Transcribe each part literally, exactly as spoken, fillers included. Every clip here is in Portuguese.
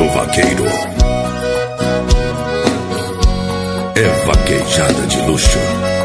do vaqueiro. É vaquejada de luxo.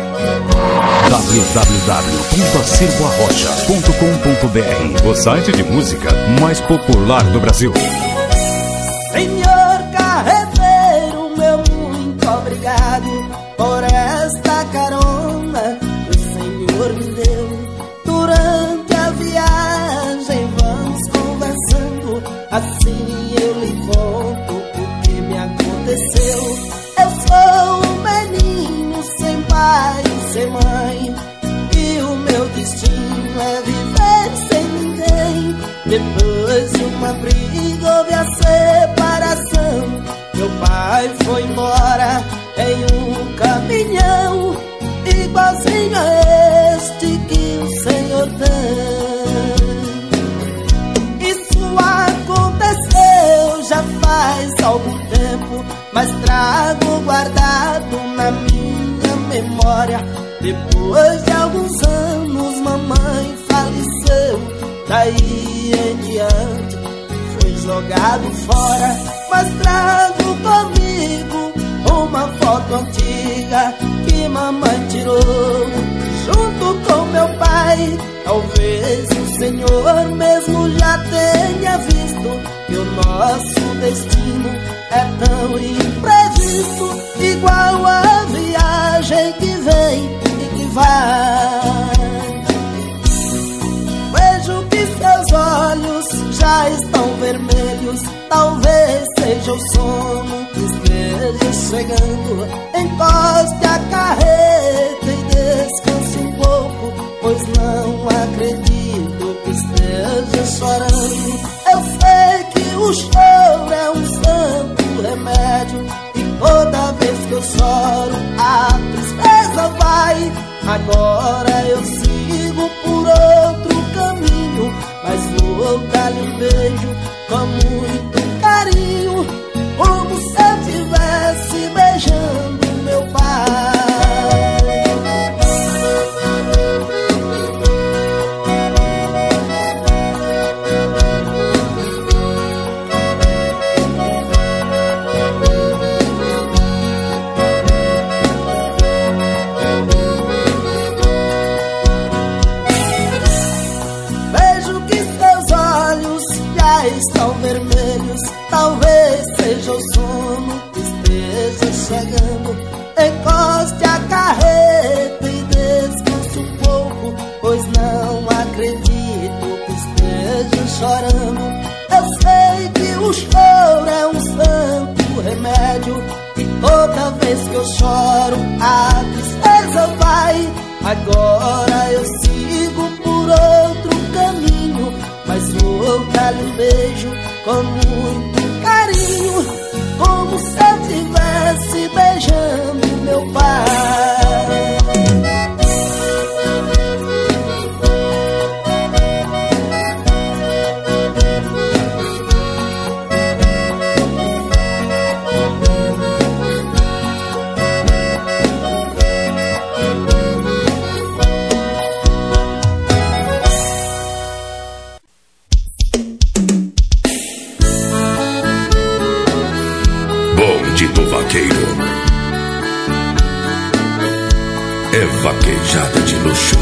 w w w ponto acervo arrocha ponto com ponto b r, o site de música mais popular do Brasil. Senhor carreteiro, meu muito obrigado por esta carona que o Senhor me deu. Durante a viagem vamos conversando, assim eu lhe conto o que me aconteceu. Eu sou um menino sem pai e sem mãe, e o meu destino é viver sem ninguém. Depois de uma briga houve a separação. Meu pai foi embora em um caminhão, igualzinho a este que o Senhor tem. Isso aconteceu já faz algum tempo, mas trago guardado na minha memória. Depois de alguns anos mamãe faleceu, daí em diante foi jogado fora. Mas trago comigo uma foto antiga que mamãe tirou junto com meu pai. Talvez o Senhor mesmo já tenha visto que o nosso destino é tão imprevisto, igual a viagem que vem e que vai. Vejo que seus olhos já estão vermelhos, talvez seja o sono que esteja chegando. Encoste a carreta e descanse um pouco, pois não acredito que esteja chorando. Eu sei que o choro é um santo remédio, e toda vez que eu choro a tristeza vai. Agora eu sigo por outro caminho, mas vou dar-lhe um beijo com muito carinho, como se eu estivesse beijando meu pai. Estão vermelhos, talvez seja o sono que esteja chegando. Encoste a carreta e descanse um pouco, pois não acredito que esteja chorando. Eu sei que o choro é um santo remédio, e toda vez que eu choro a tristeza vai. Agora eu sigo por outro caminho, mas vou dar-lhe um beijo com muito carinho, como se eu estivesse beijando meu pai. Do vaqueiro. É vaquejada de luxo.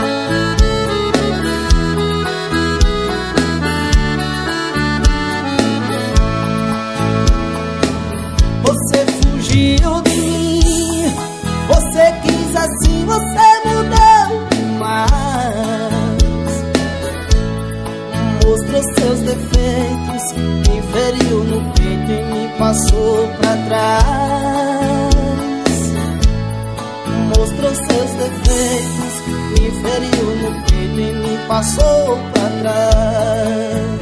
Você fugiu de mim, você quis assim, você mudou demais. Mostrou seus defeitos, me feriu no peito e me passou pra trás. Mostrou seus defeitos, me feriu no peito e me passou pra trás.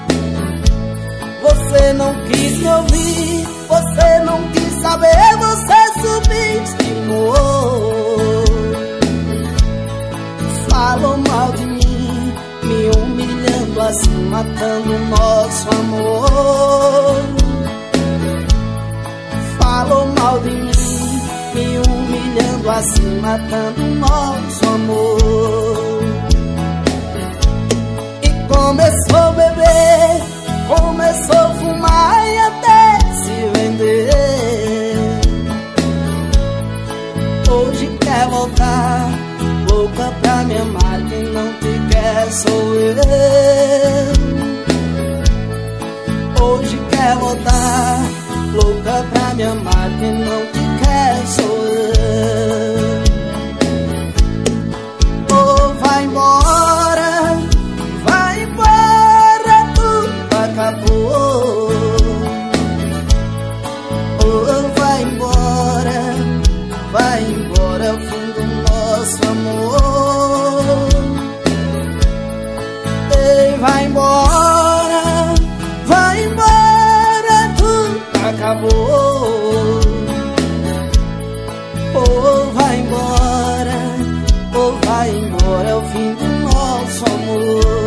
Você não quis me ouvir, você não quis saber, você subestimou. Falou mal de mim, me humilhando assim, matando o nosso amor. Falou mal de mim, me humilhando assim, matando o nosso amor. E começou a beber, começou a fumar e a quer sou eu. Hoje quer voltar, louca pra me amar. Quem não te quer sou eu. Oh, vai embora, vai embora, tudo acabou. Oh, vai embora, vai embora, é o fim do nosso amor. Ei, vai embora, vai embora, tudo acabou. Oh, vai embora, oh, vai embora, é o fim do nosso amor.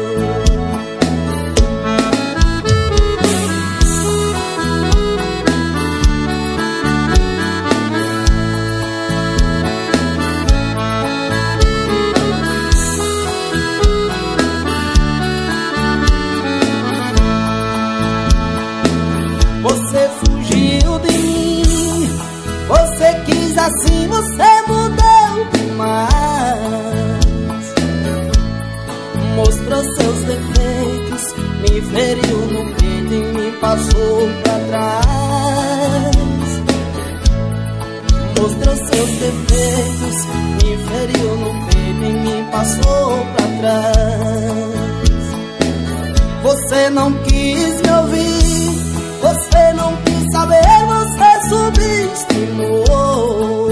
Você fugiu de mim, você quis assim, você mudou demais. Mostrou seus defeitos, me feriu no peito e me passou pra trás. Mostrou seus defeitos, me feriu no peito e me passou pra trás. Você não quis me ouvir, você não quis saber, você subestimou.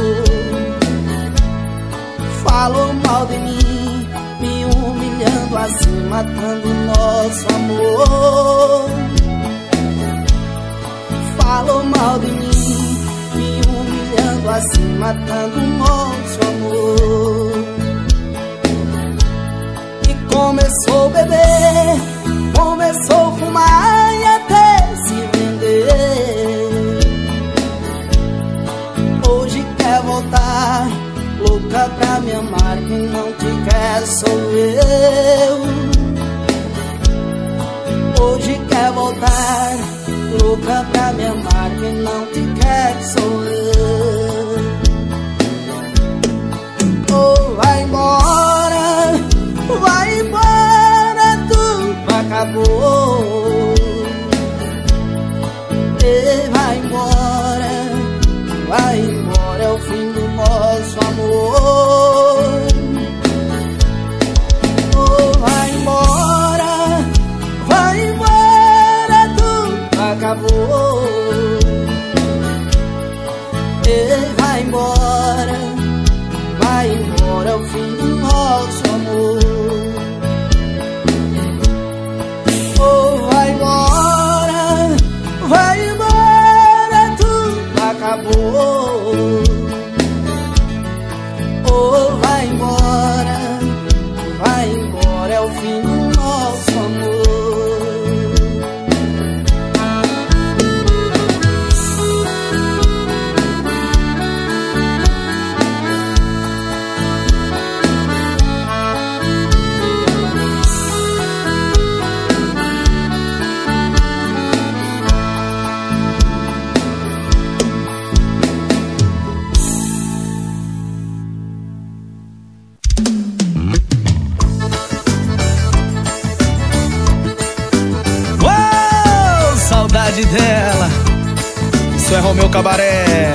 Falou mal de mim, me humilhando assim, matando nosso amor. Falou mal de mim, me humilhando assim, matando nosso amor. E começou a beber, começou a fumar e até se vender. Hoje quer voltar, louca pra me amar. Quem não te quer sou eu. Hoje quer voltar, louca pra me amar. Quem não te quer sou eu. Oh, vai embora, vai embora, tudo acabou. E vai embora, vai embora, é o fim do nosso amor. Oh, vai embora, vai embora, tudo acabou. E vai embora, vai embora, é o fim do nosso amor. Oh, vai embora, vai embora, tudo acabou. Oh, vai embora, vai embora, é o fim do nosso amor. Dela, isso é Romeu Cabaré.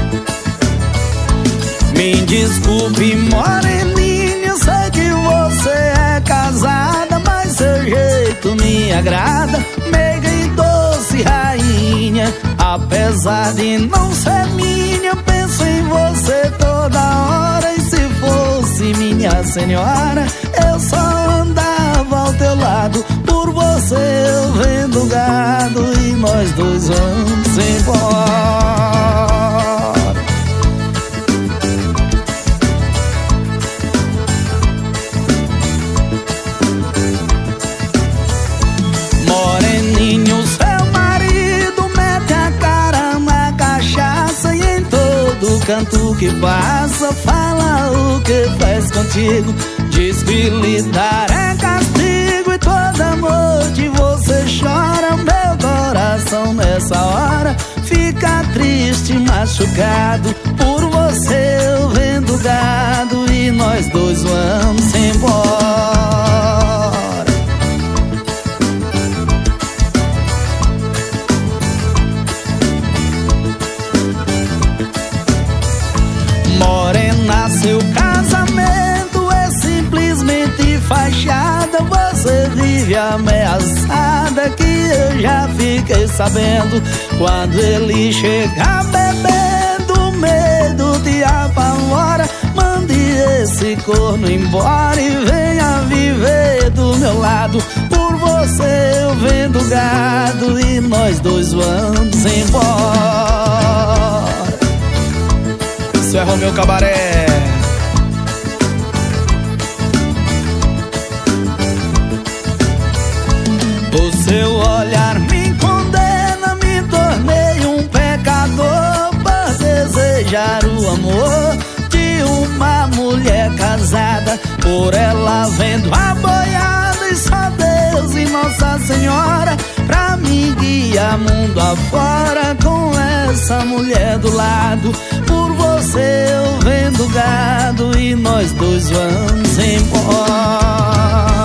Me desculpe, moreninha, sei que você é casada, mas seu jeito me agrada, meiga e doce rainha. Apesar de não ser minha, penso em você toda hora. E se fosse minha senhora, eu só andava ao teu lado. Por você eu vendo gado e nós dois vamos embora. Moreninho, seu marido mete a cara na cachaça e em todo canto que passa fala o que faz contigo. Diz que lhe dará castigo e toda noite você chora. Meu coração nessa hora fica triste, machucado. Por você eu vendo gado e nós dois vamos embora. fachada, você vive ameaçada, que eu já fiquei sabendo. Quando ele chegar bebendo, medo te apavora. Mande esse corno embora e venha viver do meu lado. Por você eu vendo gado e nós dois vamos embora. Isso é Romeu Cabaré. O seu olhar me condena, me tornei um pecador por desejar o amor de uma mulher casada. Por ela vendo a boiada e só Deus e Nossa Senhora pra me guiar mundo afora com essa mulher do lado. Por você eu vendo gado e nós dois vamos embora.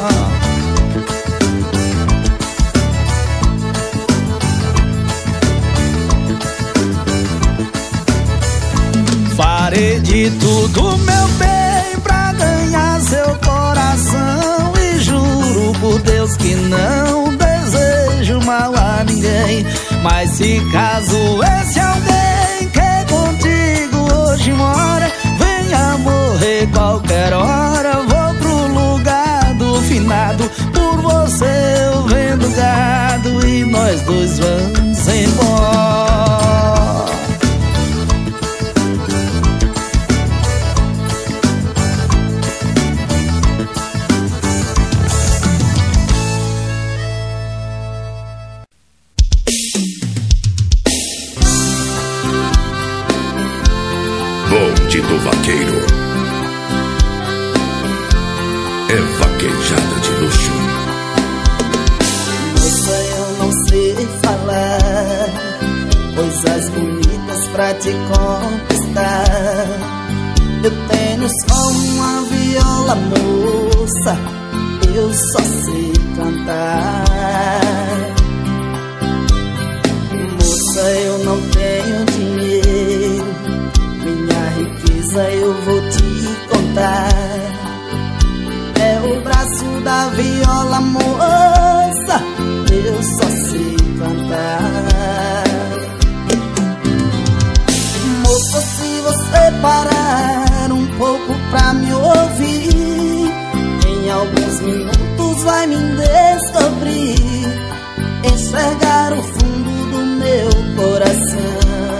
Farei de tudo, meu bem, pra ganhar seu coração. E juro por Deus que não desejo mal a ninguém. Mas se caso esse alguém que contigo hoje mora venha morrer qualquer hora, vou pro lugar do finado. Por você eu vendo gado e nós dois vamos embora. Bonde do Vaqueiro. É vaquejada de luxo. Moça, eu não sei falar coisas bonitas pra te conquistar. Eu tenho só uma viola, moça, eu só sei cantar. Moça, eu não tenho dinheiro, minha riqueza eu vou te contar. É o braço da viola, moça, eu só sei cantar. Moça, se você parar um pouco pra me ouvir, em alguns minutos vai me descobrir, enxergar o fundo do meu coração.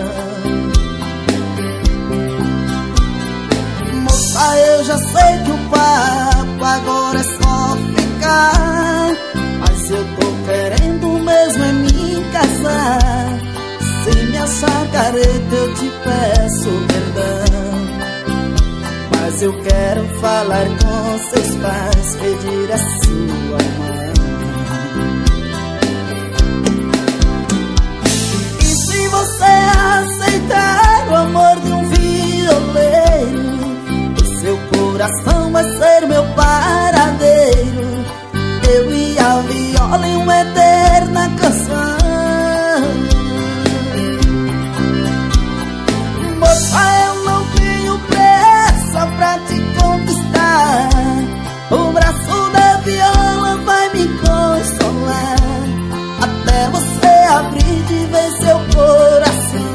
Eu já sei que o papo agora é só ficar, mas eu tô querendo mesmo é me casar. Se me achar careta eu te peço perdão, mas eu quero falar com seus pais, pedir a sua mão. E se você aceitar o amor de um violeiro, seu coração vai ser meu paradeiro, eu e a viola em uma eterna canção. Moça, eu não tenho pressa pra te conquistar, o braço da viola vai me consolar, até você abrir de vez seu coração.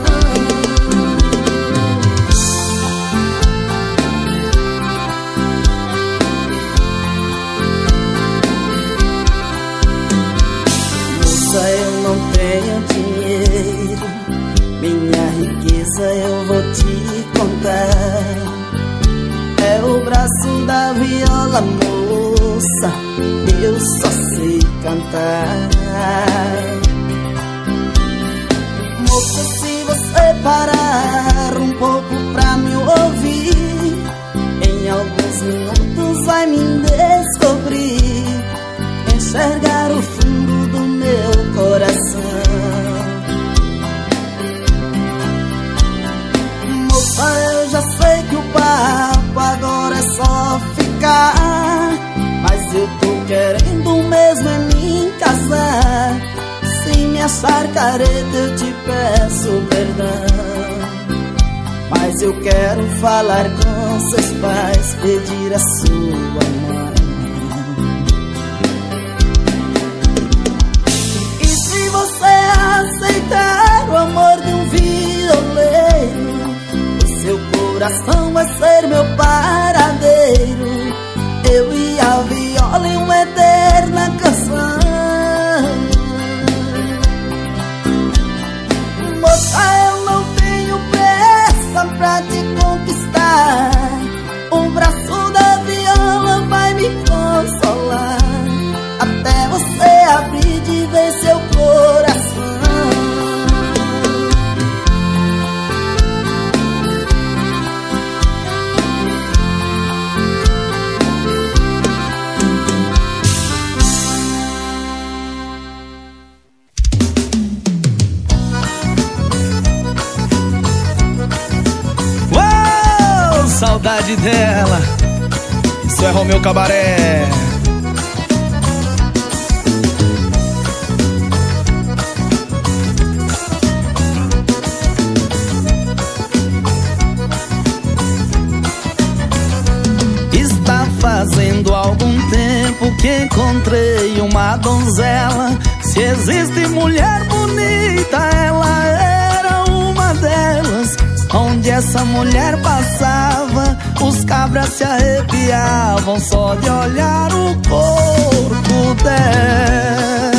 Eu não tenho dinheiro, minha riqueza eu vou te contar. É o braço da viola, moça, eu só sei cantar. Moça, se você parar um pouco pra me ouvir, em alguns minutos vai me descobrir, enxergar o fundo do meu coração. Moça, eu já sei que o papo agora é só ficar, mas eu tô querendo mesmo é me casar. Se me achar careta eu te peço perdão, mas eu quero falar com seus pais, pedir a sua mão. coração vai ser meu paradeiro. Eu e a viola em uma eterna canção. Moça, eu não tenho pressa pra te conquistar. O braço da viola vai me consolar, até você abrir de vez seu coração. Uou, saudade dela. Isso é Romeu Cabaré. Fazendo algum tempo que encontrei uma donzela. Se existe mulher bonita, ela era uma delas. Onde essa mulher passava, os cabras se arrepiavam só de olhar o corpo dela.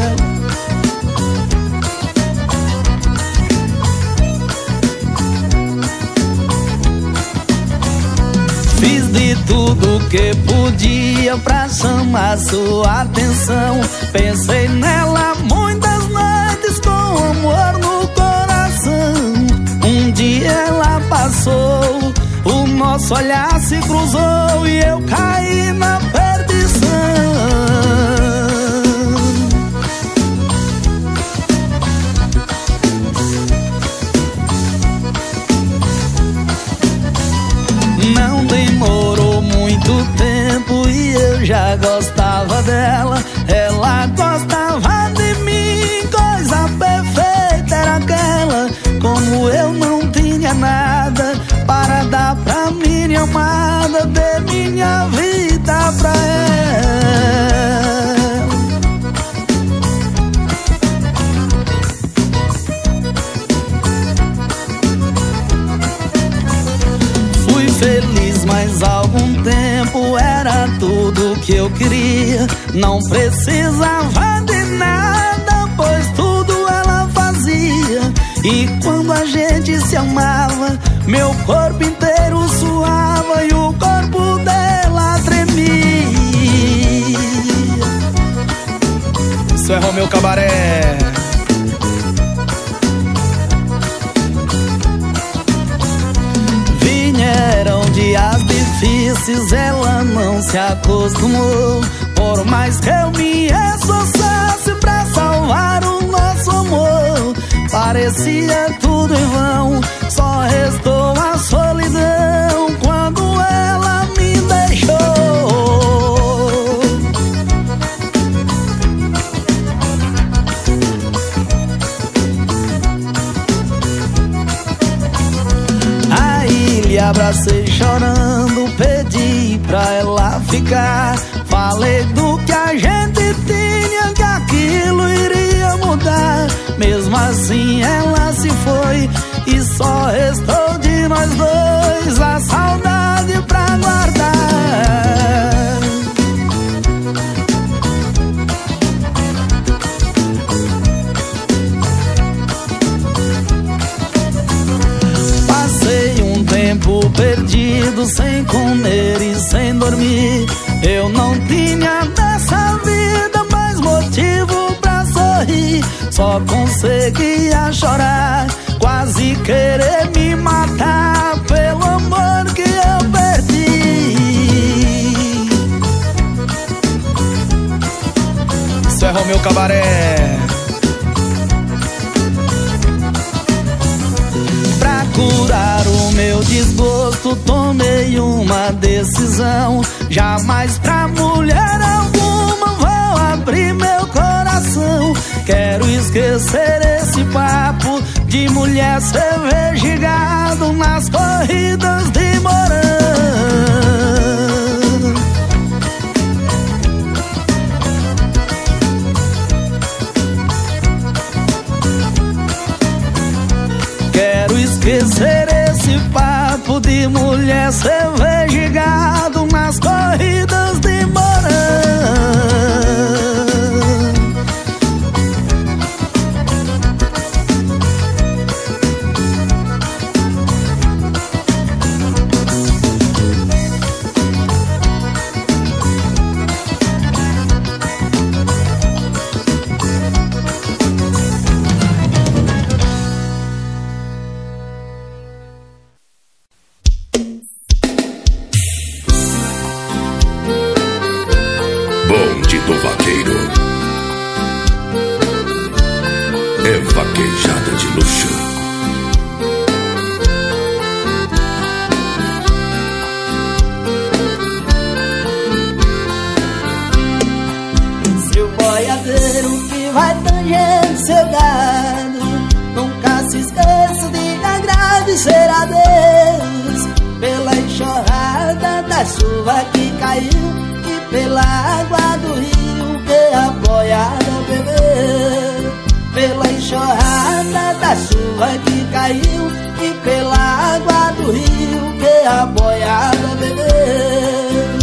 Fiz de tudo que podia pra chamar sua atenção. Pensei nela muitas noites com amor no coração. Um dia ela passou, o nosso olhar se cruzou e eu caí na perdição. Não demorou muito tempo e eu já gostava dela. Ela gostava de mim, coisa perfeita era aquela. Como eu não tinha nada para dar pra minha amada, dei minha vida pra ela. Feliz, mas algum tempo era tudo que eu queria. Não precisava de nada, pois tudo ela fazia. E quando a gente se amava, meu corpo inteiro suava e o corpo dela tremia. Isso é Romeu Cabaré. Vieram dias difíceis, ela não se acostumou. Por mais que eu me esforçasse pra salvar o nosso amor, parecia tudo em vão, só restou a solidão quando ela me deixou. Abracei chorando, pedi pra ela ficar. Falei do que a gente tinha, que aquilo iria mudar. Mesmo assim ela se foi e só restou de nós dois a saudade pra guardar. Tempo perdido, sem comer e sem dormir. Eu não tinha dessa vida mais motivo pra sorrir. Só conseguia chorar, quase querer me matar pelo amor que eu perdi. Isso é Romeu Cabaré. Pra curar o meu desgosto, tomei uma decisão. Jamais pra mulher alguma vou abrir meu coração. Quero esquecer esse papo de mulher cervejigado nas corridas de Mourão. Quero esquecer esse papo Papo de mulher, cerveja e gado nas corridas de morango. Bonde do vaqueiro. É vaquejada de luxo. Se o boiadeiro que vai tangendo seu gado nunca se esqueça de agradecer a Deus pela enxurrada da chuva que caiu, pela água do rio que a boiada bebeu, pela enxurrada da chuva que caiu e pela água do rio que a boiada bebeu.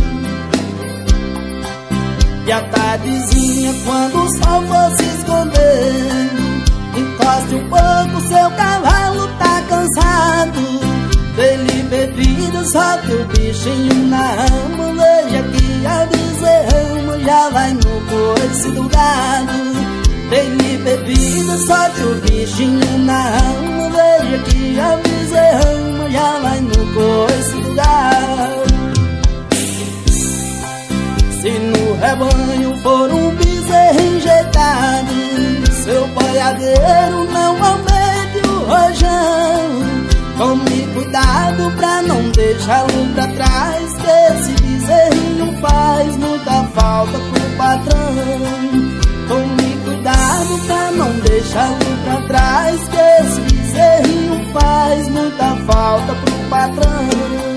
E a tardezinha, quando o sol for se esconder, encoste um pouco, seu cavalo tá cansado. Dele bebida, só que o bichinho na rama, veja que a bezerrama já vai no coice do gado. Dele bebida, só que o bichinho na rama, veja que a bezerrama já vai no coice do gado. Se no rebanho for um bezerro enjeitado, seu boiadeiro não aumente o rojão. Tome cuidado pra não deixá-lo pra trás, que esse bezerrinho faz muita falta pro patrão. Tome cuidado pra não deixá-lo pra trás, que esse bezerrinho faz muita falta pro patrão.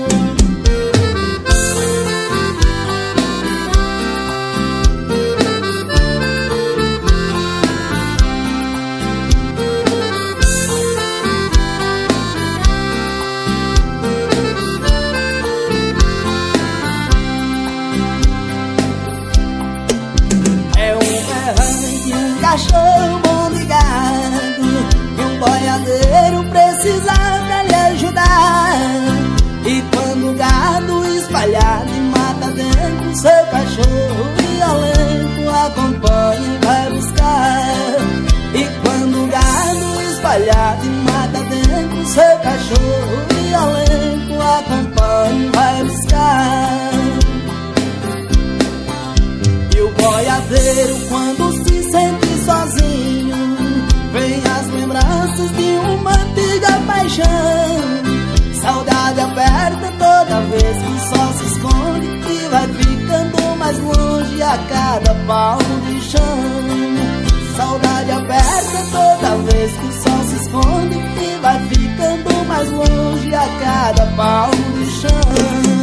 Cachorro bom de gado, e um boiadeiro precisa pra lhe ajudar. E quando o gado espalhado e mata dentro, seu cachorro violento acompanha e vai buscar. E quando o gado espalhado e mata dentro, seu cachorro violento acompanha e vai buscar. E o boiadeiro, quando se sente sozinho, vem as lembranças de uma antiga paixão. Saudade aperta toda vez que o sol se esconde e vai ficando mais longe a cada palmo de chão. Saudade aperta toda vez que o sol se esconde e vai ficando mais longe a cada palmo de chão.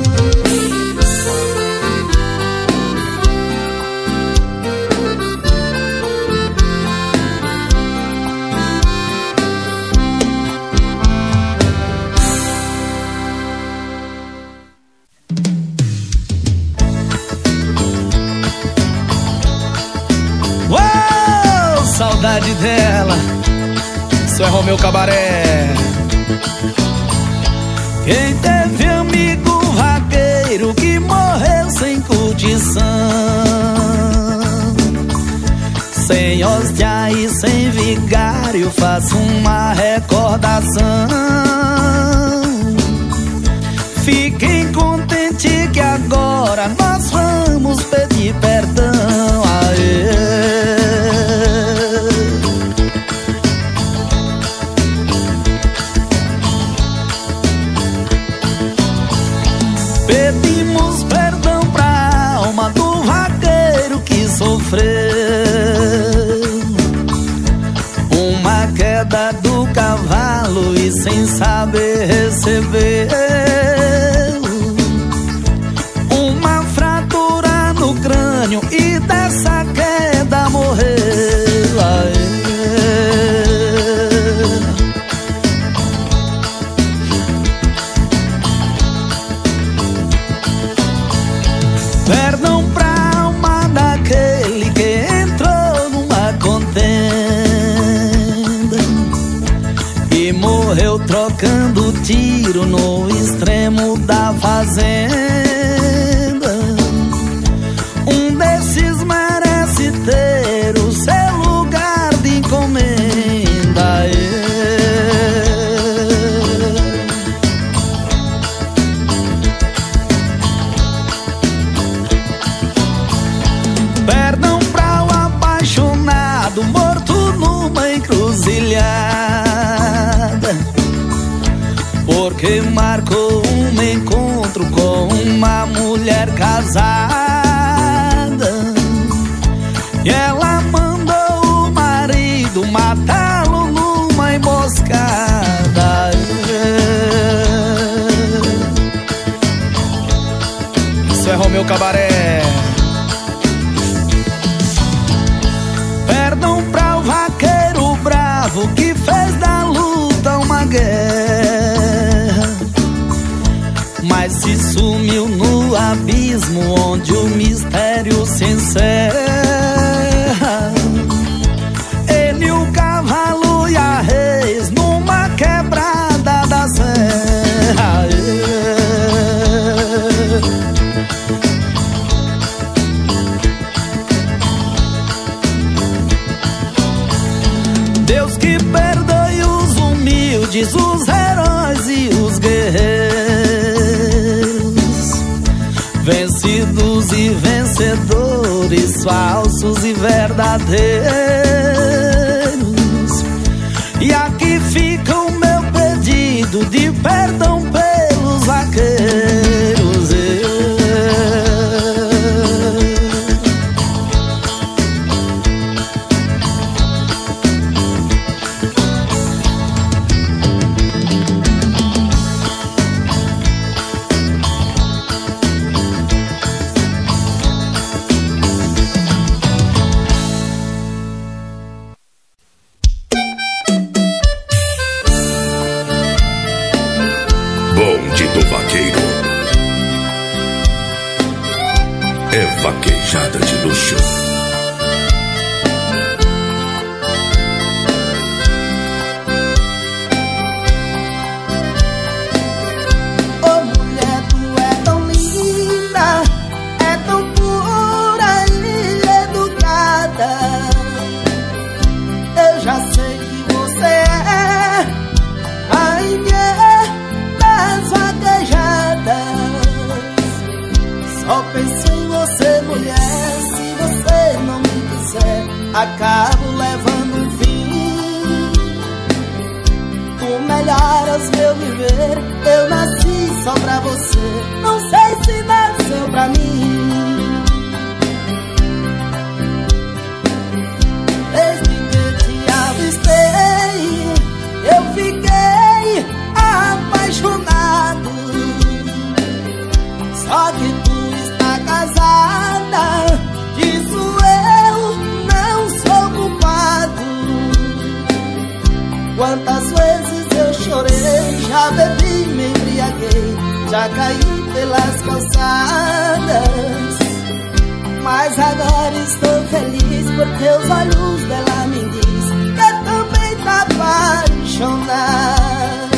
Saudade dela, isso é Romeu Cabaré. Quem teve amigo vaqueiro que morreu sem curtição, sem hóstia e sem vigário, faço uma recordação. Fiquem contentes que agora nós vamos pedir perdão a ele. Pedimos perdão pra alma do vaqueiro que sofreu uma queda do cavalo e sem saber receber uma fratura no crânio e dessa queda morreu. Aê. retiro no extremo da fazenda. Um desses merece ter o seu lugar de encomenda. Perdão pra o apaixonado morto numa encruzilhada, porque marcou um encontro com uma mulher casada e ela mandou o marido matá-lo numa emboscada. Isso é Romeu Cabaré. Perdão pra o vaqueiro bravo que fez da luta uma guerra, mas se sumiu no abismo onde o mistério se encerra. Ele, o cavalo e a reis numa quebrada da serra. Deus que perdoe os humildes, os heróis e os guerreiros, vencidos e vencedores, falsos e verdadeiros. E aqui fica o meu pedido de perdão pelos vaqueiros. Bonde do Vaqueiro. É vaquejada de luxo. Ô mulher, tu é tão linda, é tão pura e educada. Eu já sei que você é rainha das vaquejadas. Só penso em você, mulher, se você não me quiser, acabo levando um fim. Tu melhoras meu viver, eu nasci só pra você, não sei se nasceu pra mim. Desde que te avistei, eu fiquei apaixonado. Só que tu está casada, disso eu não sou culpado. Quantas vezes eu chorei, já bebi, me embriaguei, já caí pelas calçadas. Mas agora estou feliz porque os olhos dela me diz que também tá apaixonada.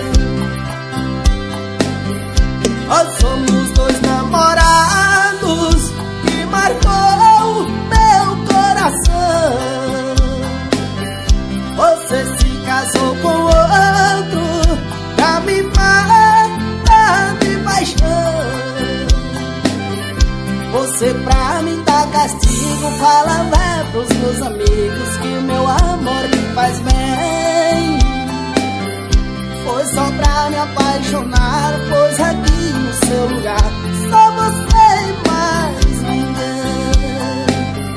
Nós somos dois namorados que marcou meu coração. Você se casou com outro pra me matar de paixão. Você pra mim dá castigo, fala vai pros meus amigos que meu amor me faz bem. Foi só pra me apaixonar, pois aqui no seu lugar só você e mais ninguém.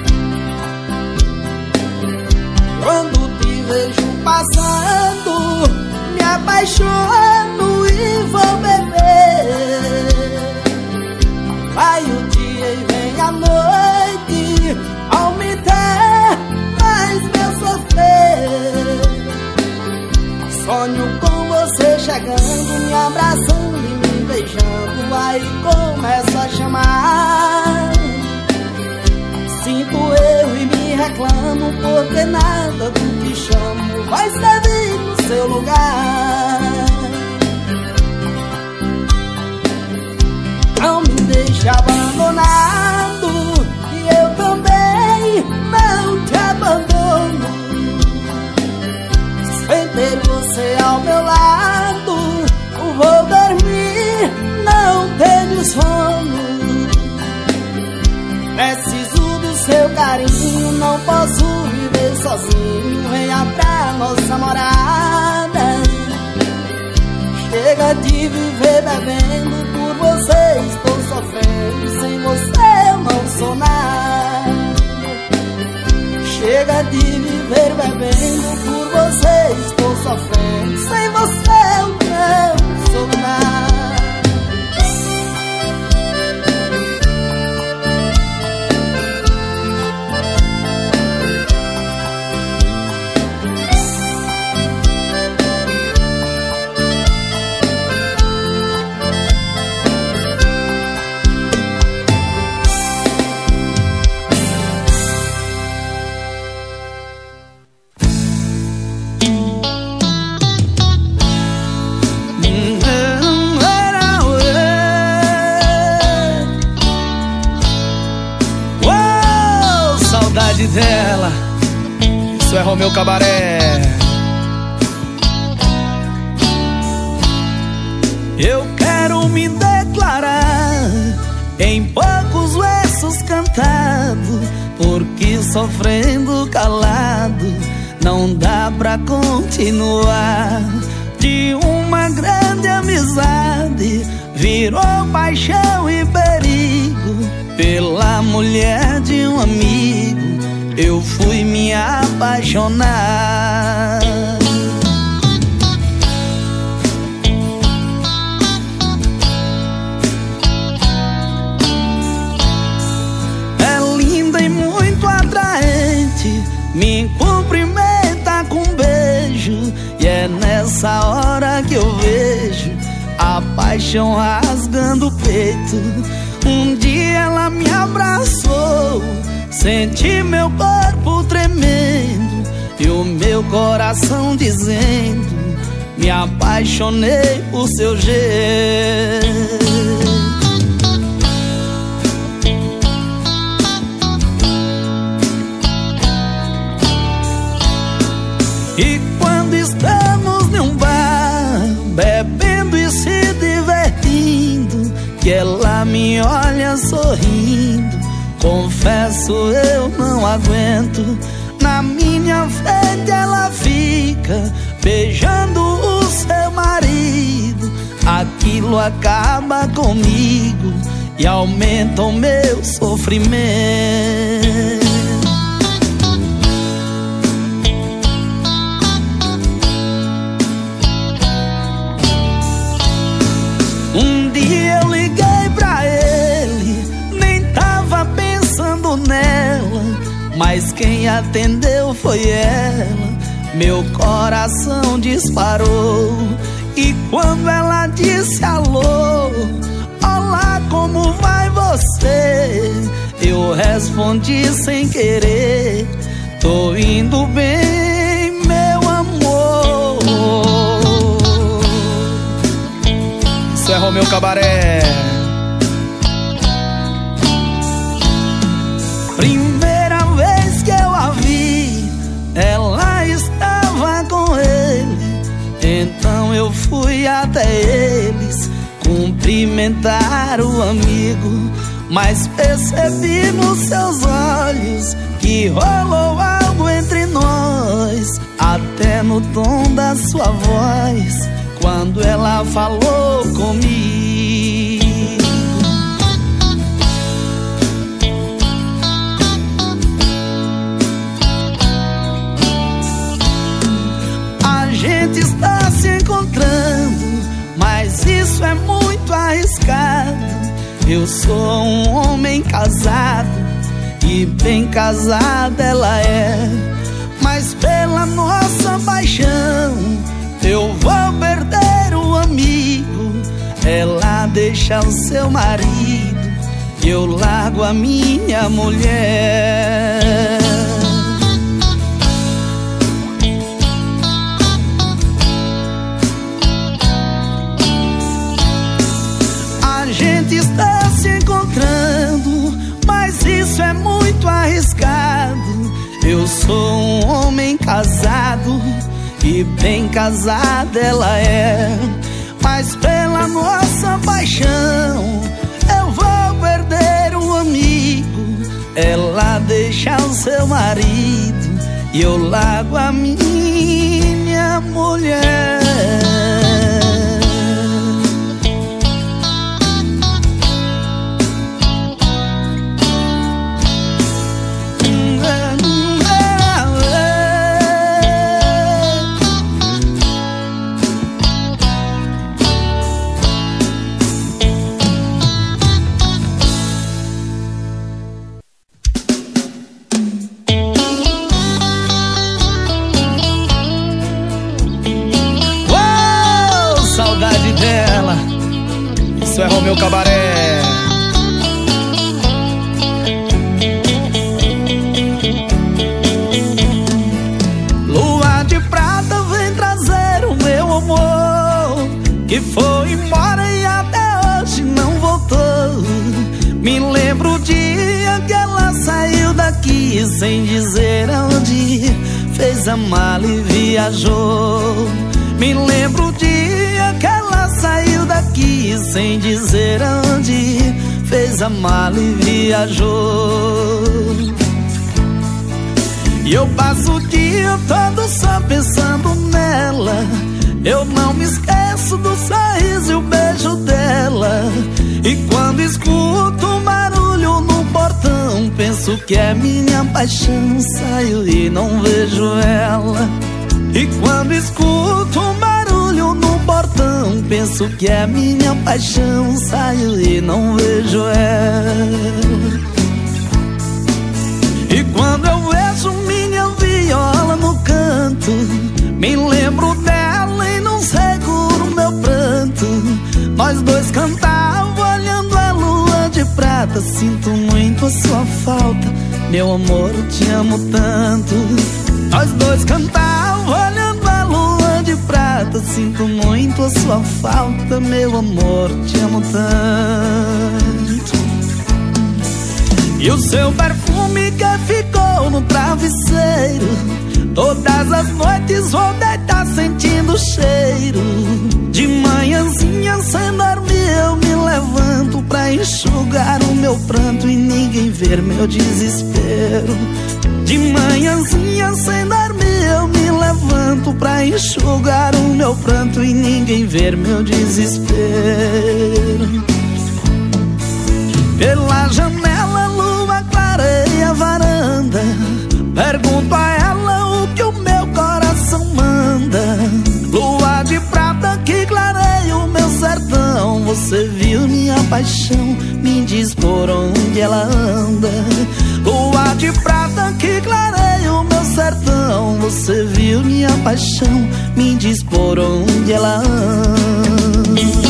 Quando te vejo passando, me apaixono e vou beber. Vai o dia e vem a noite, aumentar mais meu sofrer. Sonho com você chegando, me abraçando e me beijando. Aí começo a chamar. Sinto eu e me reclamo, porque nada do que chamo vai servir no seu lugar. Preciso do seu carinho, não posso viver sozinho. Venha pra nossa morada. Chega de viver bebendo, por você estou sofrendo. Sem você eu não sou nada. Chega de viver bebendo, por você estou sofrendo. Sem você eu não sou nada. Dela, isso é Romeu Cabaré. Eu quero me declarar em poucos versos cantados, porque sofrendo calado não dá pra continuar. De uma grande amizade virou paixão e perigo. Pela mulher de um amigo eu fui me apaixonar. É linda e muito atraente, me cumprimenta com um beijo. E é nessa hora que eu vejo a paixão rasgando o peito. Um dia ela me abraçou, senti meu corpo tremendo e o meu coração dizendo: me apaixonei por seu jeito. E quando estamos num bar, bebendo e se divertindo, que ela me olha sorrindo, confesso eu não aguento. Na minha frente ela fica beijando o seu marido. Aquilo acaba comigo e aumenta o meu sofrimento. Um dia eu liguei pra ele, nem tava pensando nela, mas quem atendeu foi ela. Meu coração disparou e quando ela disse alô, olá, como vai você? Eu respondi sem querer, tô indo bem, meu amor. Isso é Romeu Cabaré. Primeira vez que eu a vi, ela estava com ele. Então eu fui até eles cumprimentar o amigo, mas percebi nos seus olhos que rolou algo entre nós. Até no tom da sua voz, quando ela falou comigo. A gente está se encontrando, mas isso é muito arriscado. Eu sou um homem casado e bem casada ela é, mas pela nossa paixão eu vou perder o amigo. Ela deixa o seu marido e eu largo a minha mulher. A gente está se encontrando, mas isso é muito arriscado. Eu sou um homem casado e bem casada ela é, mas pela nossa paixão eu vou perder o amigo. ela deixa o seu marido e eu largo a minha mulher. Isso é Romeu Cabaré. Lua de prata vem trazer o meu amor, que foi embora e até hoje não voltou. Me lembro o dia que ela saiu daqui sem dizer aonde, fez a mala e viajou. Me lembro o dia que ela saiu daqui sem dizer aonde, fez a mala e viajou. E eu passo o dia todo só pensando nela. Eu não me esqueço do sorriso e o beijo dela. E quando escuto um barulho no portão, penso que é minha paixão. Saio e não vejo ela. E quando escuto um barulho no portão, penso que é minha paixão. Saio e não vejo ela. E quando eu vejo minha viola no canto, me lembro dela e não seguro meu pranto. Nós dois cantávamos olhando a lua de prata. Sinto muito a sua falta, meu amor, eu te amo tanto. Nós dois cantávamos olhando a lua de prata. Sinto muito a sua falta, meu amor, te amo tanto. E o seu perfume que ficou no travesseiro, todas as noites vou deitar sentindo o cheiro. De manhãzinha sem dormir eu me levanto pra enxugar o meu pranto e ninguém ver meu desespero. De manhãzinha sem dormir eu me levanto pra enxugar o meu pranto e ninguém ver meu desespero. Pela janela a lua clareia a varanda. Pergunto a ela o que o meu coração manda. Lua de prata que clareia o meu sertão, você viu minha paixão, me diz por onde ela anda. Lua de prata que clareia o meu sertão, você viu minha paixão, me diz por onde ela anda.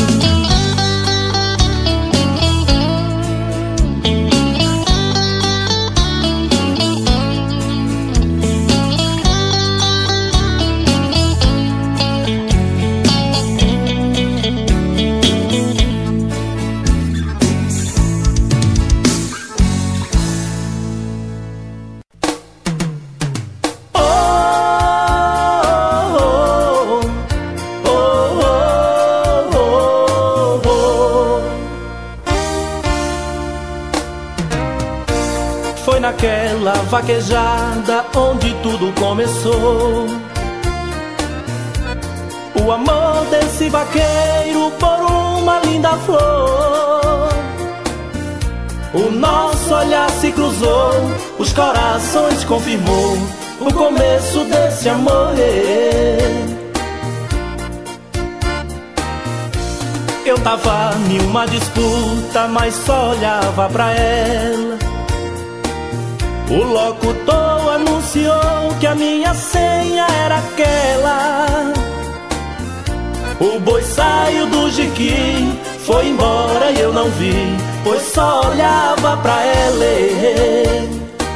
Naquela vaquejada onde tudo começou, o amor desse vaqueiro por uma linda flor. O nosso olhar se cruzou, os corações confirmou o começo desse amor. Eu tava em uma disputa, mas só olhava pra ela. O locutor anunciou que a minha senha era aquela. O boi saiu do jiqui, foi embora e eu não vi, pois só olhava pra ela.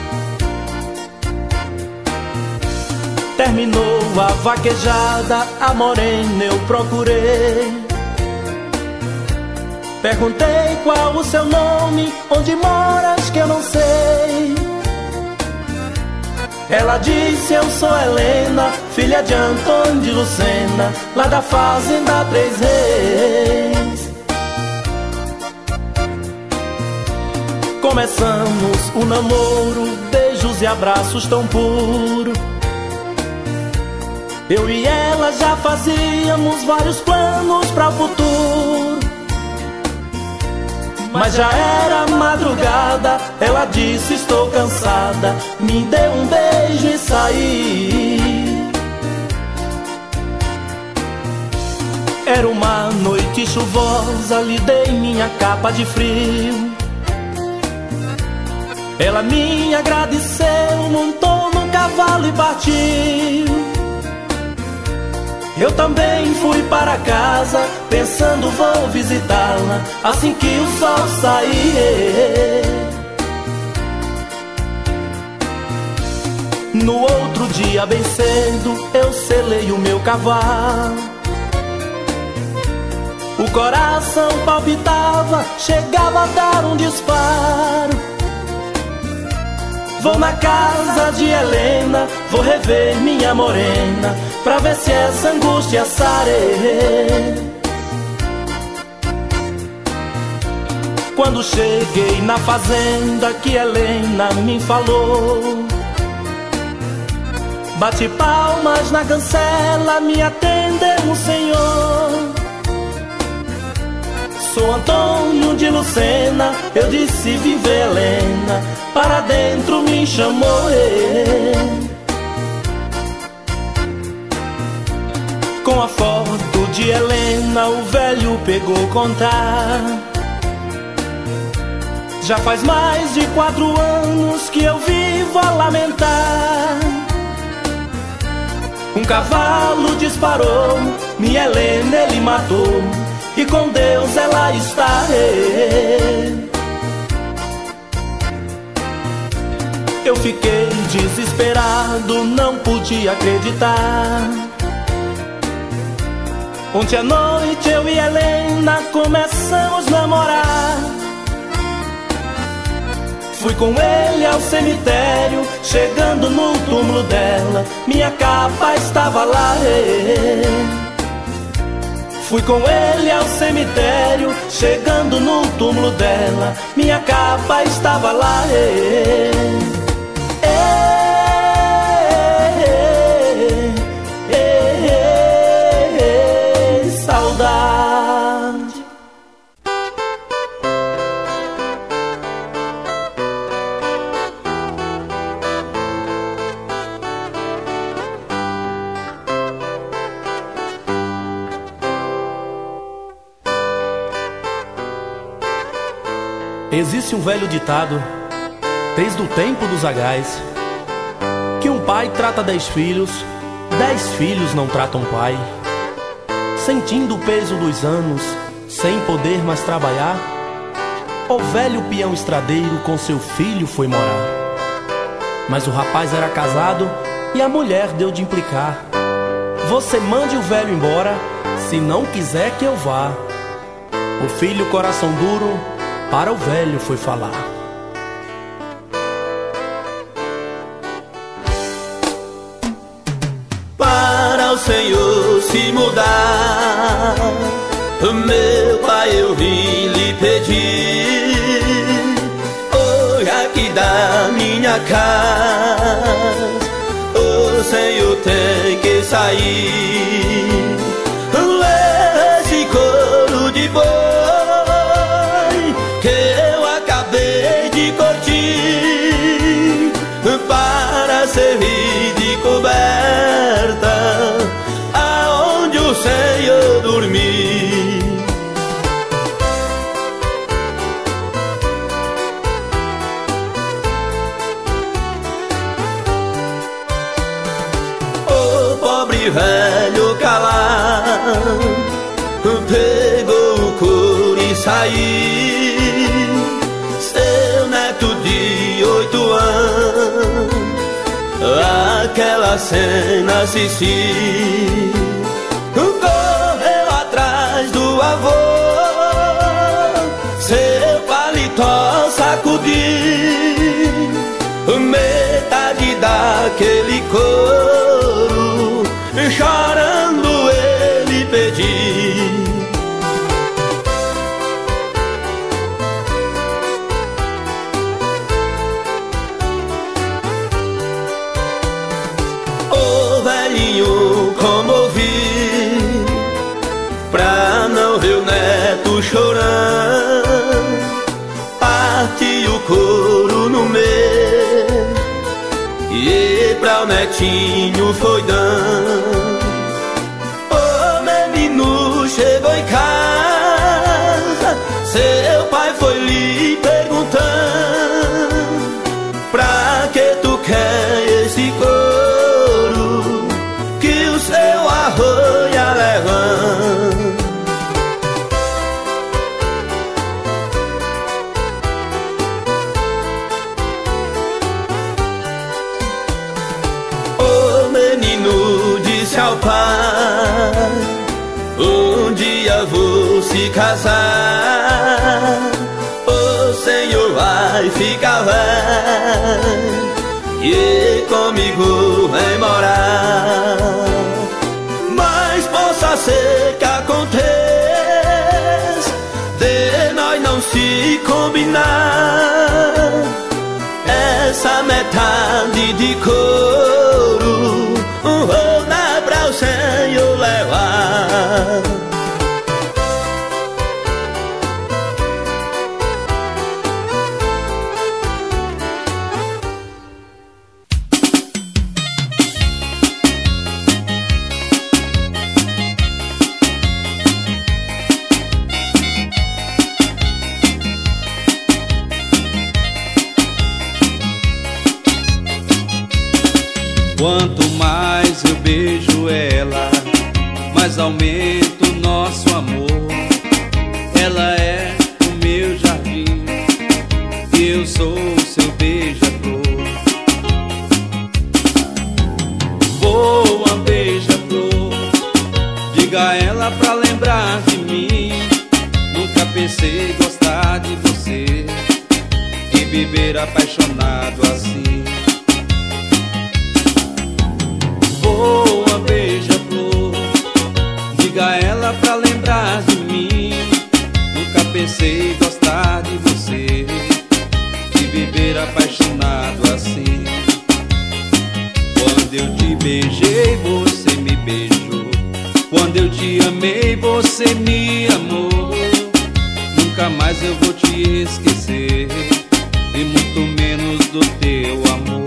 Terminou a vaquejada, a morena eu procurei. Perguntei qual o seu nome, onde moras que eu não sei. Ela disse: eu sou Helena, filha de Antônio de Lucena, lá da fazenda Três Reis. Com Começamos o namoro, beijos e abraços tão puros. Eu e ela já fazíamos vários planos para o futuro. Mas já era madrugada, ela disse estou cansada, me deu um beijo e saí. Era uma noite chuvosa, lhe dei minha capa de frio. Ela me agradeceu, montou no cavalo e partiu. Eu também fui para casa, pensando vou visitá-la assim que o sol sair. No outro dia bem cedo, eu selei o meu cavalo. O coração palpitava, chegava a dar um disparo. Vou na casa de Helena, vou rever minha morena, pra ver se essa angústia sarei. Quando cheguei na fazenda que Helena me falou, bati palmas na cancela, me atendeu um senhor. Sou Antônio de Lucena, eu disse vive Helena, para dentro me chamou. Com a foto de Helena o velho pegou contar. Já faz mais de quatro anos que eu vivo a lamentar. Um cavalo disparou, minha Helena ele matou, e com Deus ela está. Eu fiquei desesperado, não podia acreditar. Ontem à noite eu e Helena começamos a namorar. Fui com ele ao cemitério, chegando no túmulo dela, minha capa estava lá. Fui com ele ao cemitério, chegando no túmulo dela, minha capa estava lá. Ei, ei, ei, ei, ei, saudade. Existe um velho ditado, desde o tempo dos agais, que um pai trata dez filhos, dez filhos não tratam pai. Sentindo o peso dos anos, sem poder mais trabalhar, o velho peão estradeiro com seu filho foi morar. Mas o rapaz era casado e a mulher deu de implicar: você mande o velho embora, se não quiser que eu vá. O filho, coração duro, para o velho foi falar: para o Senhor se mudar, meu pai eu vim lhe pedir, hoje aqui da minha casa o Senhor tem que sair. Esse couro de boi que eu acabei de curtir, para servir de coberta aonde o Senhor dormir. O pobre velho calado pegou o couro e saiu. Seu neto de oito anos aquela cena assistiu, correu atrás do avô, seu paletó sacudiu, metade daquele couro, chorando ele pediu. menino chorando, partiu o couro no meio, e pra o netinho foi dando. O menino chegou em casa, seu pai foi lhe perguntando: pra que tu quer esse couro, que o seu arroz ia levando? O menino disse ao pai: um dia vou se casar, o senhor vai ficar velho e comigo vem morar. Mas possa ser que aconteça de nós não se combinar, essa metade de couro vou dar pra o senhor levar. Quanto mais eu beijo ela, mais aumenta o nosso amor. Ela é o meu jardim e eu sou o seu beija-flor. Boa beija-flor, diga a ela pra lembrar de mim. Nunca pensei gostar de você e viver apaixonado assim. Boa beija-flor, diga a ela pra lembrar de mim. Nunca pensei gostar de você e viver apaixonado assim. Quando eu te beijei, você me beijou. Quando eu te amei, você me amou. Nunca mais eu vou te esquecer, e muito menos do teu amor.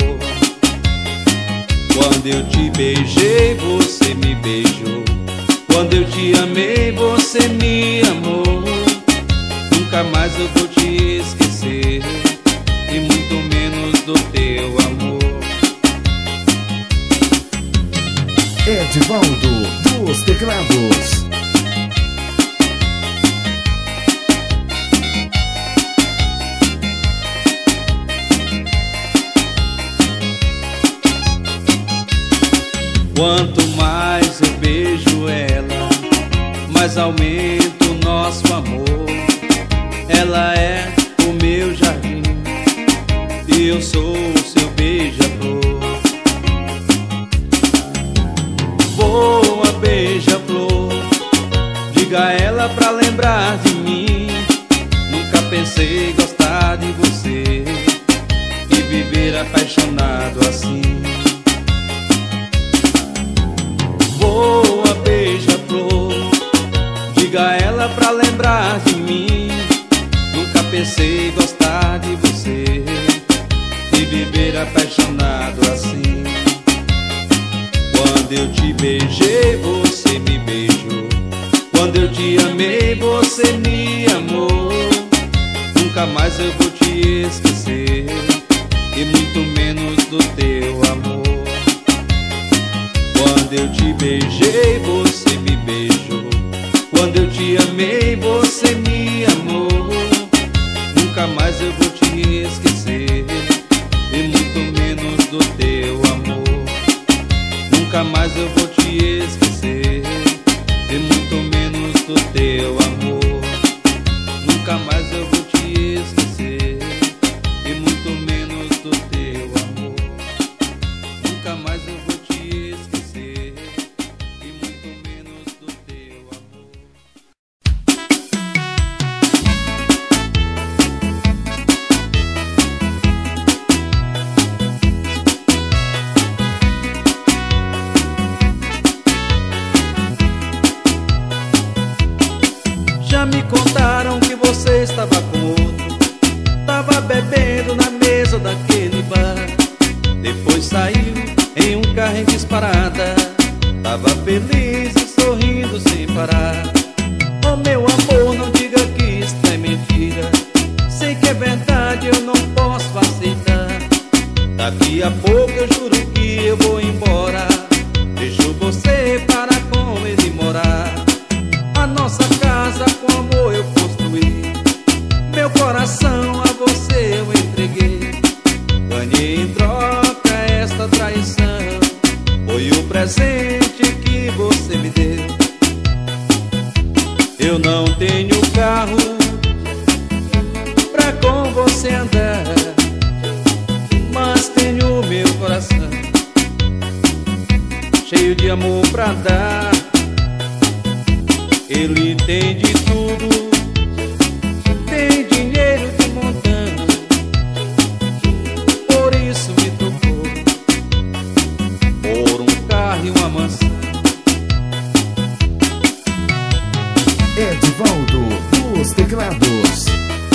Quando eu te beijei, você me beijou. Quando eu te amei, você me amou. Nunca mais eu vou te esquecer, e muito menos do teu amor. Edivaldo dos Teclados. Quanto mais eu beijo ela, mais aumenta o nosso amor. Ela é o meu jardim e eu sou o seu beija-flor. Boa beija-flor, diga a ela pra lembrar de mim. Nunca pensei gostar de você e viver apaixonado assim. Boa beija-flor, diga a ela pra lembrar de mim. Nunca pensei gostar de você e viver apaixonado assim. Quando eu te beijei, você me beijou. Quando eu te amei, você me amou. Nunca mais eu vou te esquecer, e muito menos do teu amor. Quando eu te beijei, você me beijou. Quando eu te amei, você me amou. Nunca mais eu vou te esquecer, e muito menos do teu amor. Nunca mais eu vou te esquecer, e muito menos do teu amor. Nunca mais eu vou te esquecer, e muito menos daquele bar. Depois saiu em um carro em disparada. Tava feliz e sorrindo sem parar. Oh meu amor, não diga que isso é mentira. Sei que é verdade, eu não posso aceitar. Daqui a pouco eu juro que eu vou embora. Deixo você para com ele morar. A nossa casa como eu construí. Meu coração a você eu entreguei. Ganhei em troca esta traição. Foi o presente que você me deu. Eu não tenho carro pra com você andar, mas tenho meu coração cheio de amor pra dar. Ele tem de tudo, tem dinheiro de montão, por isso me trocou por um carro e uma mansão. Edivaldo dos teclados.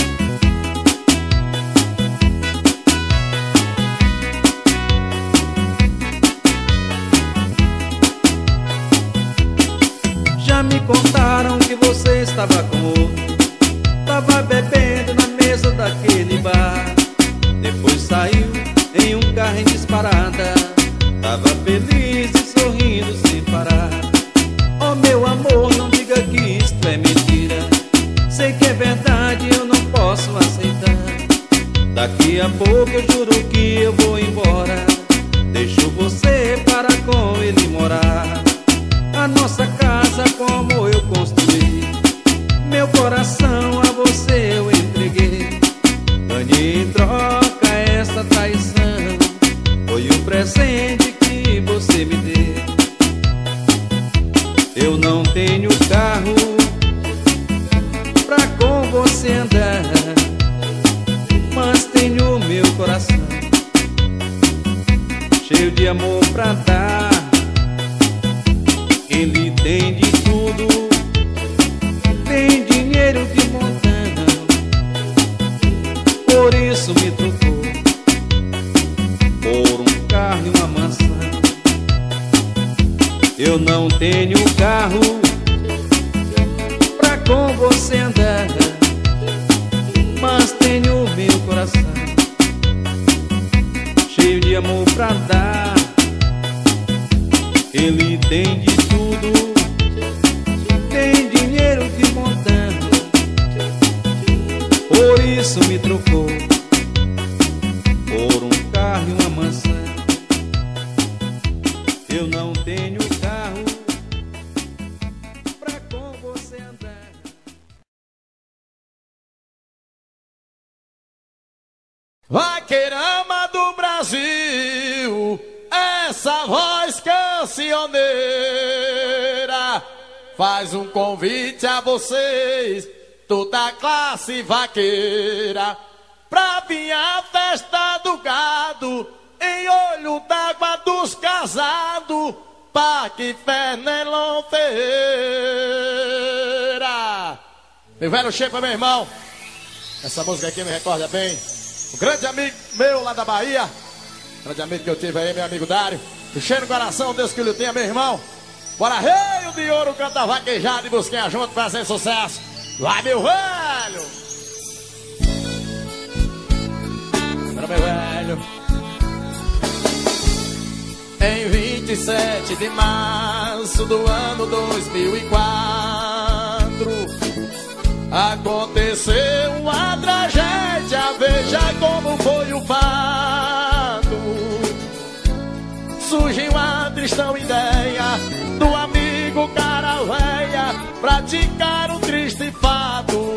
Já me contaram que você estava com outro, tava bebendo na mesa daquele bar. Depois saiu em um carro em disparada. Tava feliz e sorrindo sem parar. Oh meu amor, não diga que isto é mentira. Sei que é verdade, eu não posso aceitar. Daqui a pouco eu juro que eu vou embora. Deixo você para com ele morar. A nossa casa como eu construí. Meu coração a você eu entreguei. Ganhei em troca essa traição. Foi o presente que você me deu. Eu não tenho carro pra com você andar, mas tenho meu coração cheio de amor pra dar. Ele tem de tudo, tem dinheiro de montão, por isso me trocou por um carro e uma mansão. Eu não tenho carro pra com você andar, mas tenho meu coração cheio de amor pra dar. Ele tem de tudo, tem dinheiro de montão, por isso me trocou por um carro e uma mansão. Eu não tenho carro pra com você andar. Vaqueirama do Brasil, essa voz cancioneira faz um convite a vocês, toda a classe vaqueira, pra vir à festa do gado, em olho d'água dos casados, Parque Fenelon Ferreira. Meu velho Chepa, meu irmão, essa música aqui me recorda bem um grande amigo meu lá da Bahia, grande amigo que eu tive aí, meu amigo Dário. Cheio no coração, Deus que lhe tenha, meu irmão. Bora, Rei de Ouro, canta vaquejada e busquinha junto, fazer sucesso. Vai, meu velho! Bora, meu velho! Em vinte e sete de março do ano dois mil e quatro, aconteceu uma tragédia, veja como foi o fato. Surgiu a tristão ideia do amigo cara véia praticar um triste fato.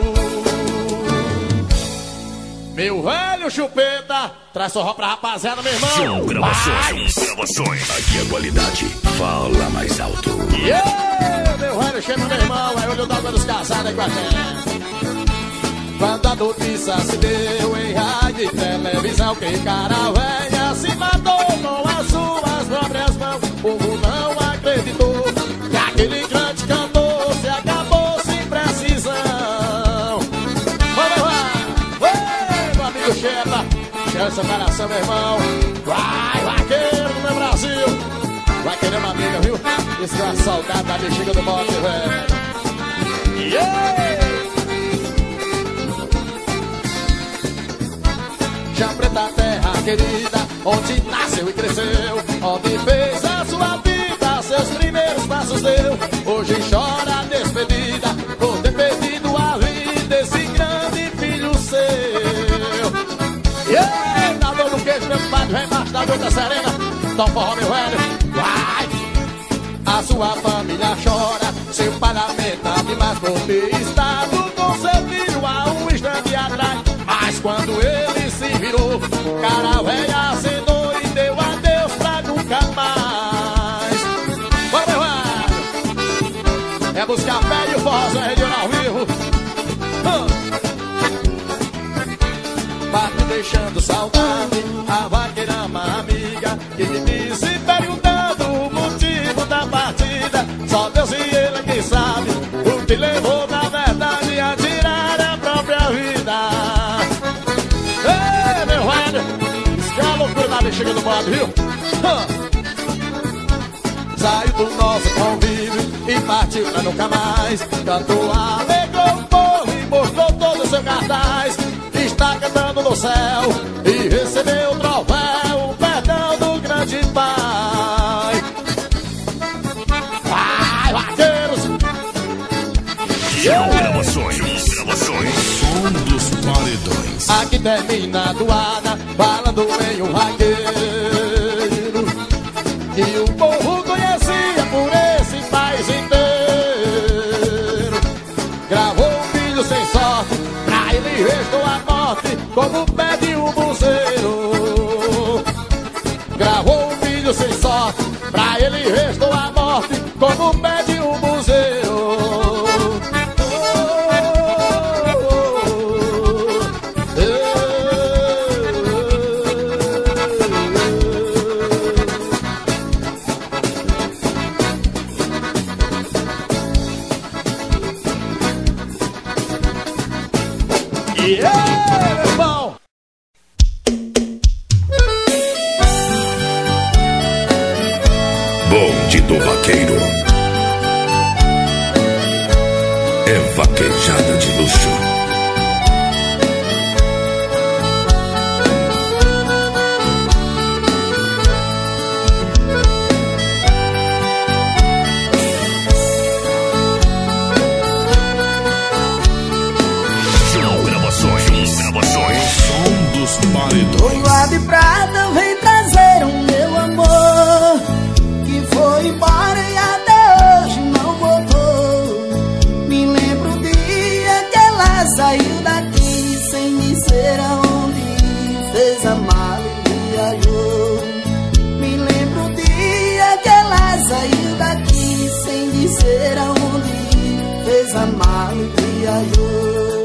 Meu velho Chupeta, traz sorró pra rapaziada, meu irmão. São gravações, são gravações. Aqui a qualidade fala mais alto. Yeah, meu velho Chupeta, meu irmão, é olho d'água dos casados aí com a gente. Quando a notícia se deu em rádio e televisão que cara véia se matou com as suas próprias mãos, o povo não acreditou que aquele grande cantor se acabou sem precisão. Vamos lá, oi, meu amigo Chepa, grande seu coração, meu irmão. Vai, vaqueiro do meu Brasil. Vai querer uma amiga, viu? Isso é uma saudade da bexiga do bote, velho. Yeah! Já preta terra querida, onde nasceu e cresceu, onde fez a sua vida, seus primeiros passos deu. Hoje chora a despedida, por ter perdido a vida, esse grande filho seu. Yeah! Na dor do queijo, meu pai vem mais da luta serena. Então forró, meu velho, vai! A sua família chora, seu pai lamenta demais por ter estado com seu filho há um instante atrás. Mas quando ele se virou, cara velha acenou e deu adeus pra nunca mais. Vai, meu velho! É buscar pé e o forró regional ao vivo. Parte deixando saudade, a vaqueira uma amiga que me disse perguntando o motivo da partida. Só Deus e ele que sabe o que levou na verdade a tirar a própria vida. Ei, meu velho, isso que é a loucura da bexiga do bode, viu? Saiu do nosso convívio e partiu pra nunca mais. Cantou, alegrou o povo e mostrou todo o seu cartaz. Está cantando no céu e recebeu o troféu, o perdão do grande Pai. Vai, vaqueiros! Yeah! Gravações, gravações. Som dos paredões. Aqui termina a toada, falando em um vaqueiro que o povo conhecia por esse país inteiro. Gravou um filho sem sorte, pra ele restou a morte, como pede um buzeiro. Gravou um filho sem sorte, pra ele restou a morte, como pede um buzeiro. Yeah, meu irmão! Bonde do Vaqueiro. É vaquejada de luxo. O Lua de Prata vem trazer o meu amor, que foi embora e até hoje não voltou. Me lembro o dia que ela saiu daqui sem dizer aonde, fez a mala e viajou. Me lembro o dia que ela saiu daqui sem dizer aonde, fez a mala e viajou.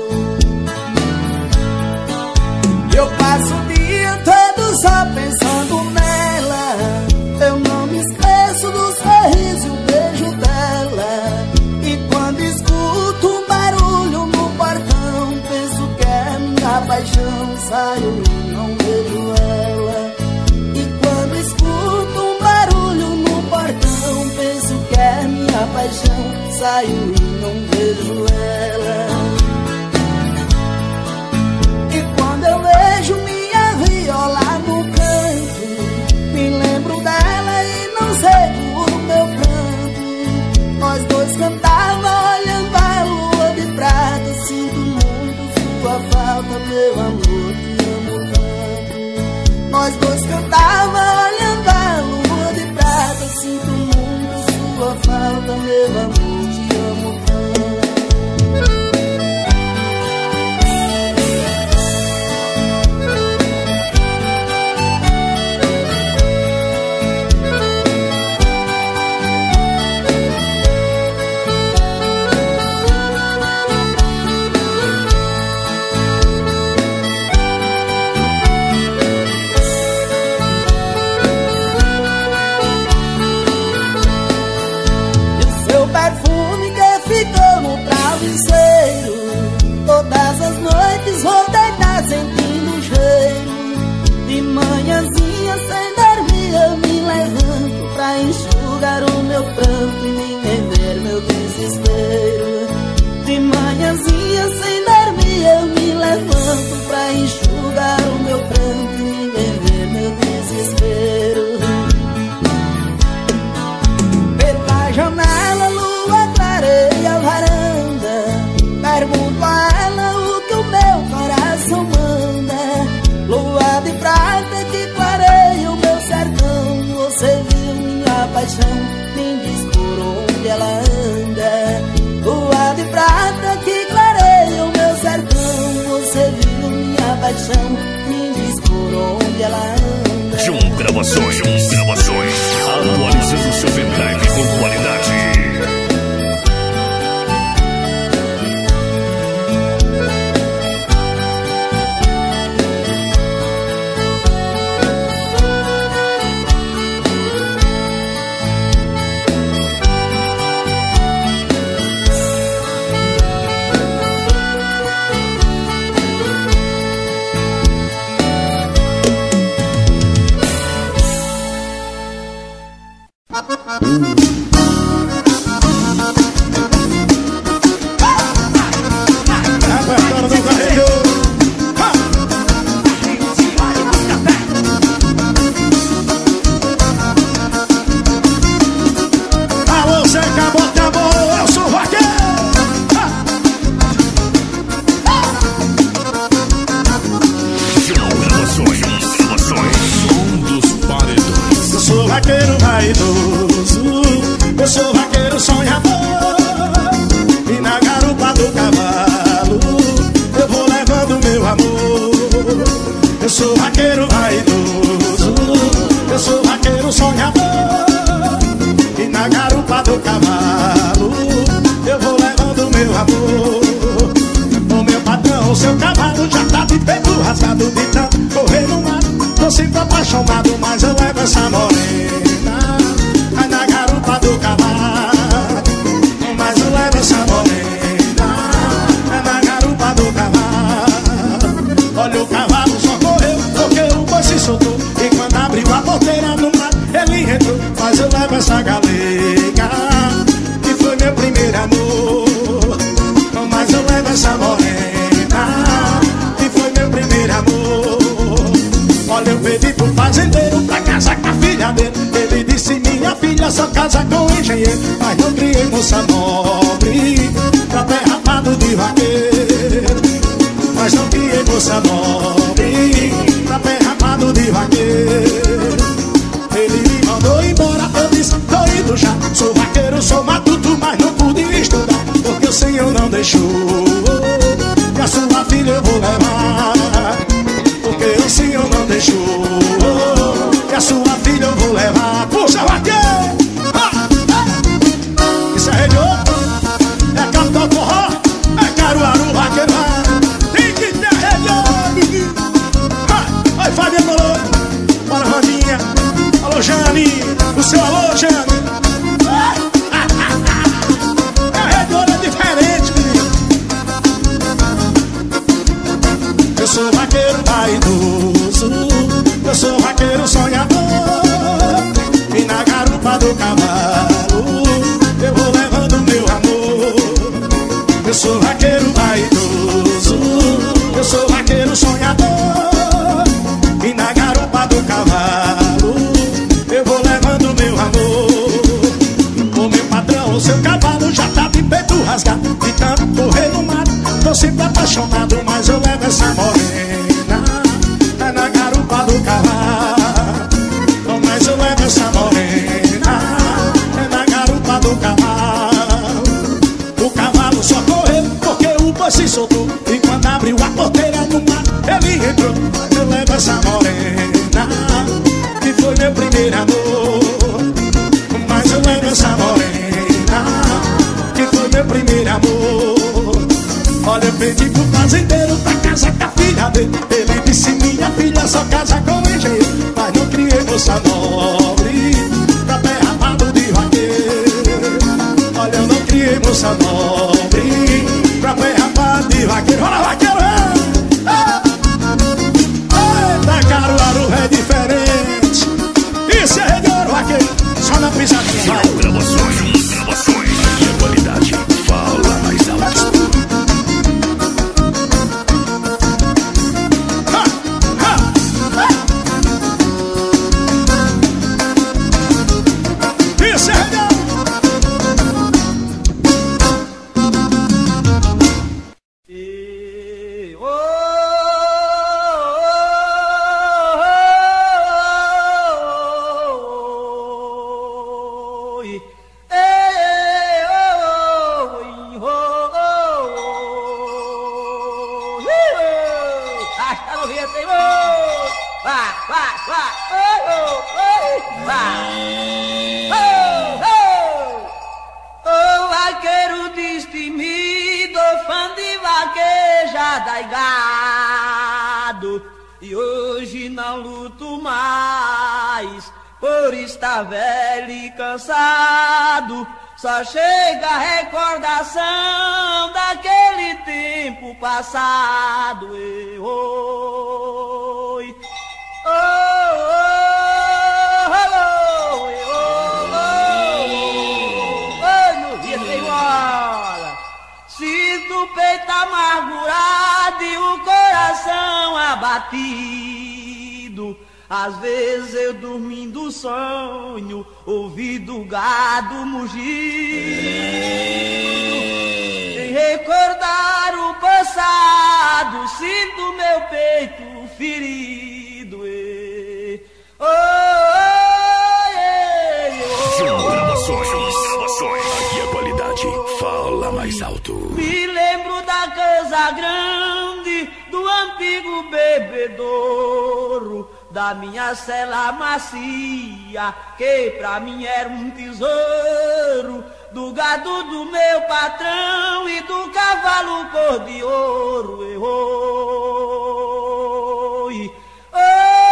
Eu passo o dia todo só pensando nela. Eu não me esqueço do sorriso e o beijo dela. E quando escuto um barulho no portão, penso que é minha paixão. Saio e não vejo ela. E quando escuto um barulho no portão, penso que é minha paixão. Saio e não vejo ela. Eu vejo minha viola no canto, me lembro dela e não sei o meu canto. Nós dois cantava olhando a lua de prata. Sinto muito sua falta, meu amor, te amo tanto. Nós dois cantava olhando a lua de prata. Sinto muito sua falta, meu amor, te amo tanto. meu pranto e ninguém ver meu desespero. De manhãzinha sem dormir eu me levanto pra enxugar o meu pranto e ninguém ver meu desespero. Pela janela a lua clareia a varanda, pergunto a ela o que o meu coração manda. Lua de prata que clareia o meu sertão, você viu minha paixão, me diz por onde ela anda. Lua de prata que clareia o meu sertão, você viu minha paixão, me diz por onde ela anda. Jum Gravações, Jum Gravações, atualizando seu pendrive com qualidade. Eita, Caruaru é diferente. Isso é Rede Ouro, aqui, só na pisadinha. vai, vai, oh, oh, oh, vai. Oh, oh, oh, vaqueiro destemido, fã de vaquejada e gado, e hoje não luto mais, por estar velho e cansado. Só chega a recordação daquele tempo passado. E, oi, oh, oh, oh, oh, oh, oh, no dia tem hora. Sinto o peito amargurado e o coração abatido. Às vezes eu dormindo sonho, ouvindo o gado mugir. Em recordar o passado, sinto meu peito ferido. E, oh, oh, oh, oh, gravações, gravações. Aqui a qualidade fala mais alto. Me lembro da casa grande, do antigo bebedouro, da minha cela macia, que pra mim era um tesouro, do gado do meu patrão e do cavalo cor de ouro. E, oi, oi,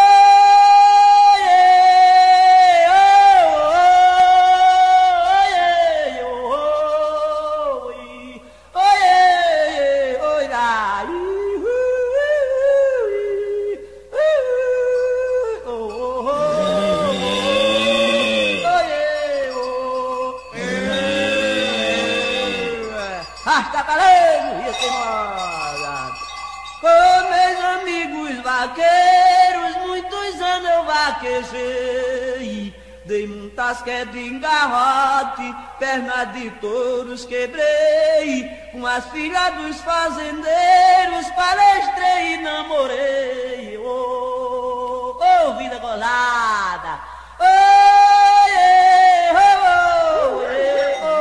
com meus amigos vaqueiros, muitos anos eu vaquejei. Dei muitas quedas em garrote, perna de touros quebrei. Com as filhas dos fazendeiros, palestrei e namorei. Oh, oh, vida gozada. Oh, yeah, oh, oh, yeah, oh,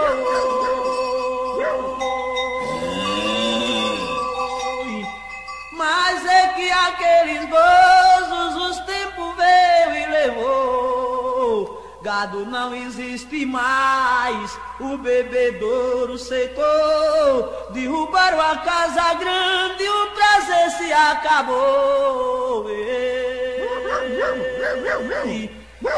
oh. Mas é que aqueles gozos os tempos veio e levou. Gado não existe mais, o bebedouro secou. Derrubaram a casa grande, o prazer se acabou. Ei, ei,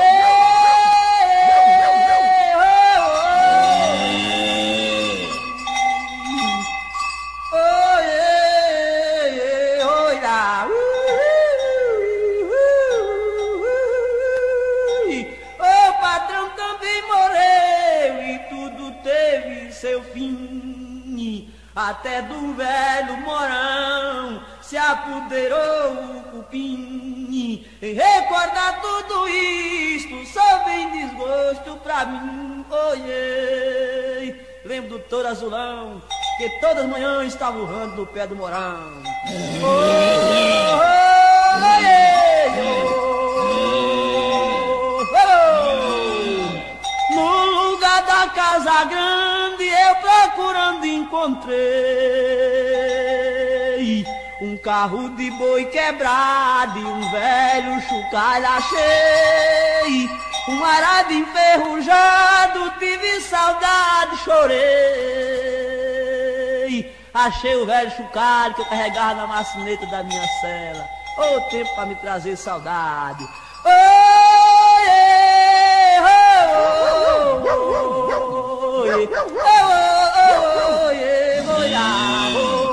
seu fim, até do velho morão se apoderou o cupim. Em recordar tudo isto, só vem desgosto pra mim. Oiê, lembro do touro azulão, que todas as manhãs estava urrando no pé do morão. Oh, oiê, oh, no lugar da casa grande eu procurando encontrei um carro de boi quebrado e um velho chocalho achei. Um arado enferrujado, tive saudade, chorei. Achei o velho chocalho que eu carregava na maçaneta da minha cela. Ô, oh, tempo pra me trazer saudade. Oh, yeah, oh, oh, oh, yeah, oh, oh, yeah, oh, yeah,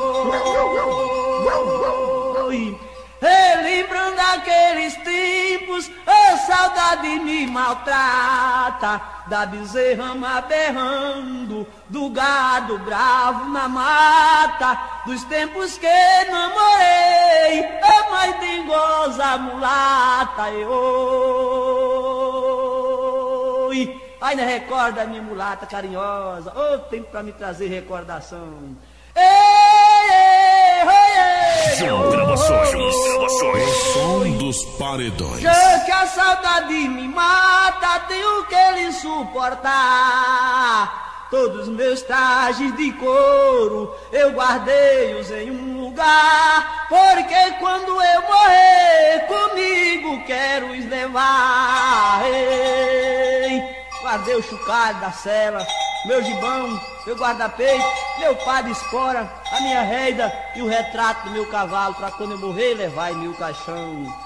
oh, relembrando aqueles tempos, a saudade me maltrata, da bezerra berrando, do gado bravo na mata, dos tempos que namorei, a mãe dengosa mulata. Oi, ainda recorda a minha mulata carinhosa, ô, oh, tempo pra me trazer recordação. Ei, ei, ei, São gravações, gravações. O som dos paredões. Já que a saudade me mata, tenho que lhe suportar. todos meus trajes de couro, eu guardei-os em um lugar, porque quando eu morrer, comigo quero os levar. Ei, guardei o chocalho da cela, meu gibão, meu guarda-peito, meu pá de espora, a minha reida e o retrato do meu cavalo, pra quando eu morrer levar em meu caixão.